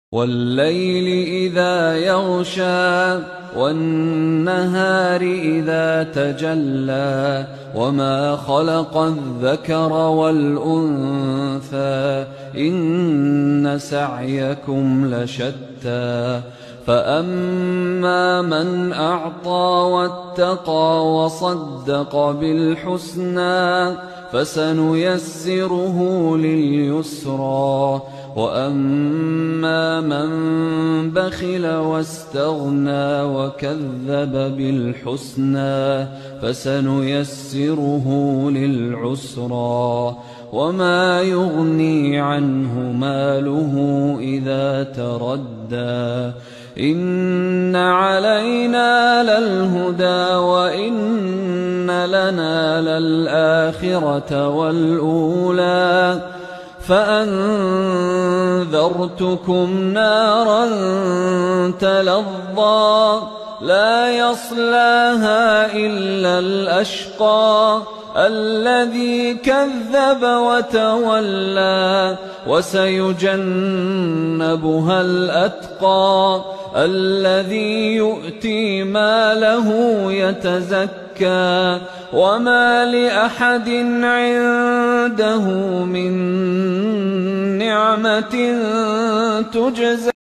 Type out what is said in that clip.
وَاللَّيْلِ إِذَا يَغْشَىٰ وَالنَّهَارِ إِذَا تَجَلَّىٰ وَمَا خَلَقَ الذَّكَرَ وَالْأُنثَىٰ إِنَّ سَعْيَكُمْ لَشَتَّىٰ فَأَمَّا مَنْ أَعْطَىٰ وَاتَّقَىٰ وَصَدَّقَ بِالْحُسْنَىٰ فَسَنُيَسِّرُهُ لِلْيُسْرَىٰ وَأَمَّا مَن بَخِلَ وَاسْتَغْنَىٰ وَكَذَّبَ بِالْحُسْنَىٰ فَسَنُيَسِّرُهُ لِلْعُسْرَىٰ وَمَا يُغْنِي عَنْهُ مَالُهُ إِذَا تَرَدَّىٰ إِنَّ عَلَيْنَا لَلْهُدَىٰ وَإِنَّ لَنَا لَلْآخِرَةَ وَالْأُولَىٰ فَأَنذَرْتُكُمْ نَارًا تَلَظَّىٰ لَا يَصْلَاهَا إِلَّا الْأَشْقَى الَّذِي كَذَّبَ وَتَوَلَّىٰ وَسَيُجَنَّبُهَا الْأَتْقَى الَّذِي يُؤْتِي مَالَهُ يَتَزَكَّىٰ وَمَا لِأَحَدٍ عِندَهُ مِن نِّعْمَةٍ تُجْزَىٰ